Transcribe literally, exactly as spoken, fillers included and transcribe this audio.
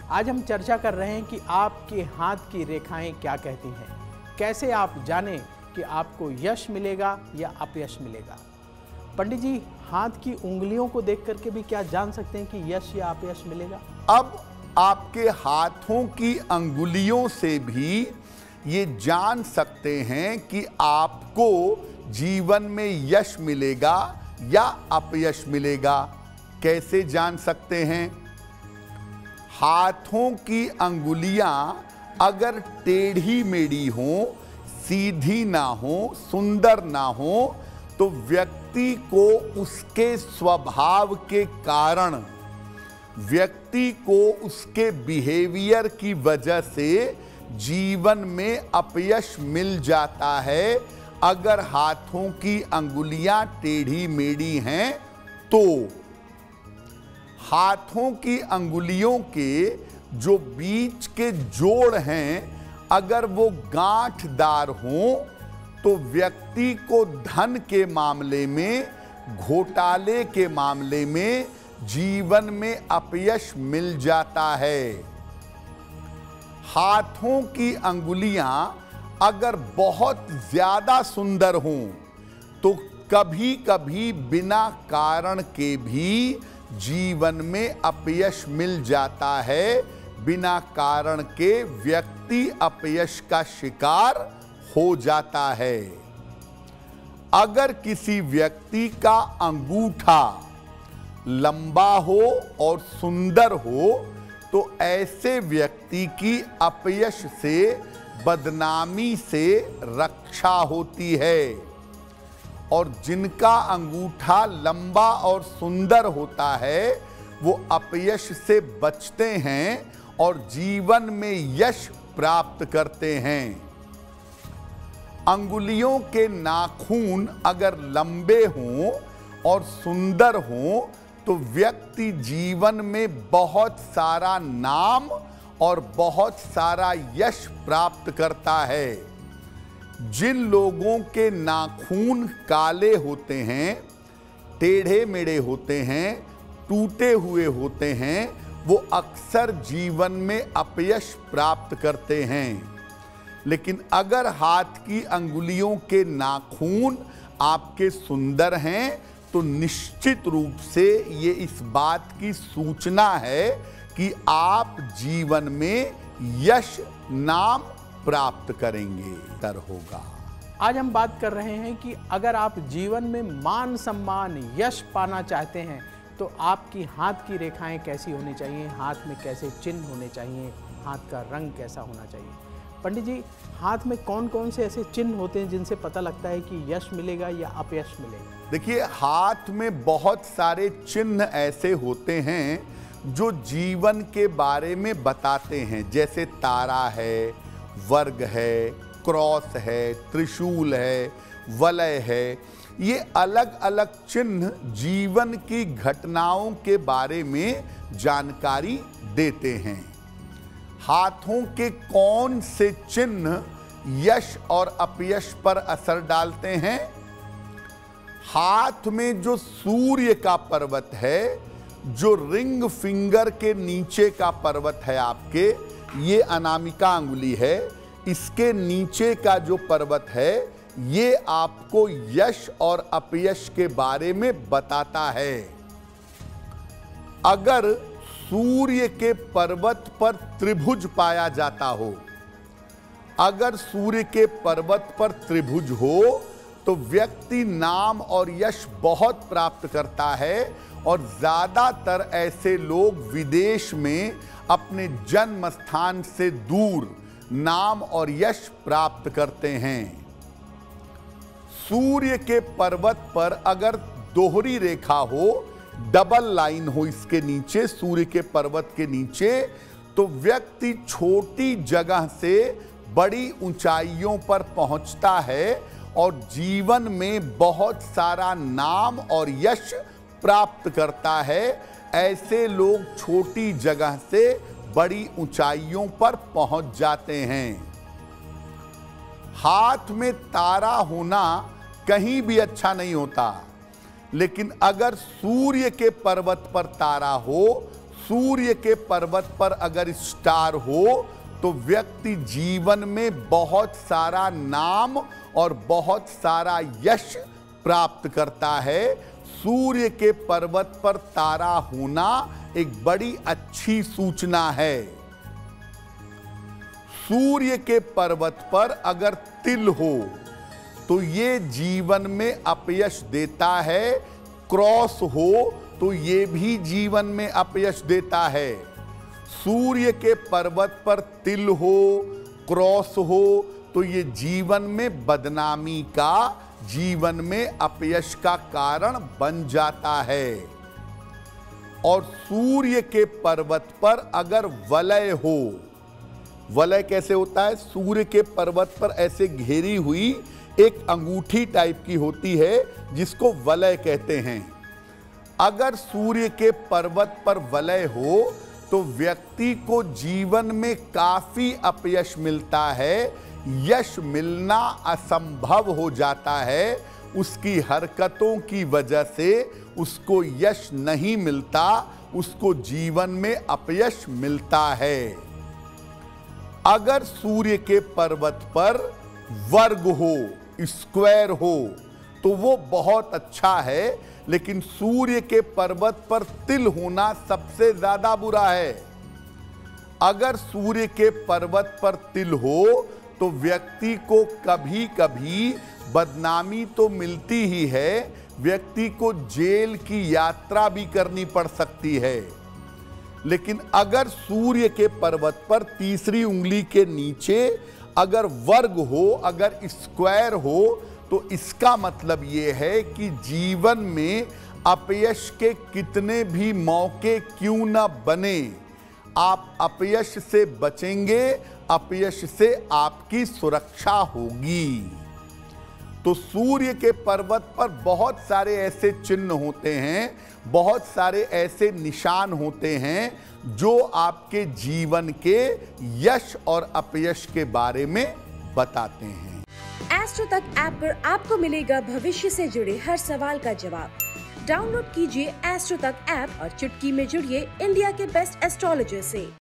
आज हम चर्चा कर रहे हैं कि आपके हाथ की रेखाएं क्या कहती हैं। कैसे आप जानें कि आपको यश मिलेगा या अपयश मिलेगा। पंडित जी, हाथ की उंगलियों को देख करके भी क्या जान सकते हैं कि यश या अपयश मिलेगा? अब आपके हाथों की अंगुलियों से भी ये जान सकते हैं कि आपको जीवन में यश मिलेगा या अपयश मिलेगा। कैसे जान सकते हैं? हाथों की अंगुलियां अगर टेढ़ी मेढ़ी हो, सीधी ना हो, सुंदर ना हो, तो व्यक्ति को उसके स्वभाव के कारण, व्यक्ति को उसके बिहेवियर की वजह से जीवन में अपयश मिल जाता है। अगर हाथों की अंगुलियां टेढ़ी मेढ़ी हैं तो हाथों की अंगुलियों के जो बीच के जोड़ हैं, अगर वो गांठदार हों तो व्यक्ति को धन के मामले में, घोटाले के मामले में जीवन में अपयश मिल जाता है। हाथों की अंगुलियां अगर बहुत ज्यादा सुंदर हों तो कभी कभी बिना कारण के भी जीवन में अपयश मिल जाता है। बिना कारण के व्यक्ति अपयश का शिकार हो जाता है। अगर किसी व्यक्ति का अंगूठा लंबा हो और सुंदर हो तो ऐसे व्यक्ति की अपयश से, बदनामी से रक्षा होती है। और जिनका अंगूठा लंबा और सुंदर होता है वो अपयश से बचते हैं और जीवन में यश प्राप्त करते हैं। अंगुलियों के नाखून अगर लंबे हों और सुंदर हों तो व्यक्ति जीवन में बहुत सारा नाम और बहुत सारा यश प्राप्त करता है। जिन लोगों के नाखून काले होते हैं, टेढ़े मेढ़े होते हैं, टूटे हुए होते हैं, वो अक्सर जीवन में अपयश प्राप्त करते हैं। लेकिन अगर हाथ की अंगुलियों के नाखून आपके सुंदर हैं तो निश्चित रूप से ये इस बात की सूचना है कि आप जीवन में यश, नाम प्राप्त करेंगे, तर होगा। आज हम बात कर रहे हैं कि अगर आप जीवन में मान सम्मान, यश पाना चाहते हैं तो आपकी हाथ की रेखाएं कैसी होनी चाहिए, हाथ में कैसे चिन्ह होने चाहिए, हाथ का रंग कैसा होना चाहिए। पंडित जी, हाथ में कौन कौन से ऐसे चिन्ह होते हैं जिनसे पता लगता है कि यश मिलेगा या अपयश मिलेगा? देखिए, हाथ में बहुत सारे चिन्ह ऐसे होते हैं जो जीवन के बारे में बताते हैं। जैसे तारा है, वर्ग है, क्रॉस है, त्रिशूल है, वलय है। ये अलग अलग चिन्ह जीवन की घटनाओं के बारे में जानकारी देते हैं। हाथों के कौन से चिन्ह यश और अपयश पर असर डालते हैं? हाथ में जो सूर्य का पर्वत है, जो रिंग फिंगर के नीचे का पर्वत है आपके, ये अनामिका अंगुली है, इसके नीचे का जो पर्वत है ये आपको यश और अपयश के बारे में बताता है। अगर सूर्य के पर्वत पर त्रिभुज पाया जाता हो, अगर सूर्य के पर्वत पर त्रिभुज हो तो व्यक्ति नाम और यश बहुत प्राप्त करता है। और ज्यादातर ऐसे लोग विदेश में अपने जन्म स्थान से दूर नाम और यश प्राप्त करते हैं। सूर्य के पर्वत पर अगर दोहरी रेखा हो, डबल लाइन हो इसके नीचे, सूर्य के पर्वत के नीचे, तो व्यक्ति छोटी जगह से बड़ी ऊंचाइयों पर पहुंचता है और जीवन में बहुत सारा नाम और यश प्राप्त करता है। ऐसे लोग छोटी जगह से बड़ी ऊंचाइयों पर पहुंच जाते हैं। हाथ में तारा होना कहीं भी अच्छा नहीं होता, लेकिन अगर सूर्य के पर्वत पर तारा हो, सूर्य के पर्वत पर अगर स्टार हो तो व्यक्ति जीवन में बहुत सारा नाम और बहुत सारा यश प्राप्त करता है। सूर्य के पर्वत पर तारा होना एक बड़ी अच्छी सूचना है। सूर्य के पर्वत पर अगर तिल हो तो ये जीवन में अपयश देता है। क्रॉस हो तो ये भी जीवन में अपयश देता है। सूर्य के पर्वत पर तिल हो, क्रॉस हो तो ये जीवन में बदनामी का, जीवन में अपयश का कारण बन जाता है। और सूर्य के पर्वत पर अगर वलय हो, वलय कैसे होता है? सूर्य के पर्वत पर ऐसे घेरी हुई एक अंगूठी टाइप की होती है जिसको वलय कहते हैं। अगर सूर्य के पर्वत पर वलय हो तो व्यक्ति को जीवन में काफी अपयश मिलता है। यश मिलना असंभव हो जाता है। उसकी हरकतों की वजह से उसको यश नहीं मिलता, उसको जीवन में अपयश मिलता है। अगर सूर्य के पर्वत पर वर्ग हो, स्क्वायर हो तो वो बहुत अच्छा है, लेकिन सूर्य के पर्वत पर तिल होना सबसे ज्यादा बुरा है। अगर सूर्य के पर्वत पर तिल हो तो व्यक्ति को कभी कभी बदनामी तो मिलती ही है, व्यक्ति को जेल की यात्रा भी करनी पड़ सकती है। लेकिन अगर सूर्य के पर्वत पर तीसरी उंगली के नीचे अगर वर्ग हो, अगर स्क्वायर हो तो इसका मतलब ये है कि जीवन में अपयश के कितने भी मौके क्यों न बने, आप अपयश से बचेंगे, अपयश से आपकी सुरक्षा होगी। तो सूर्य के पर्वत पर बहुत सारे ऐसे चिन्ह होते हैं, बहुत सारे ऐसे निशान होते हैं जो आपके जीवन के यश और अपयश के बारे में बताते हैं। एस्ट्रो तक ऐप पर आपको मिलेगा भविष्य से जुड़े हर सवाल का जवाब। डाउनलोड कीजिए एस्ट्रो तक ऐप और चुटकी में जुड़िए इंडिया के बेस्ट एस्ट्रोलॉजर से।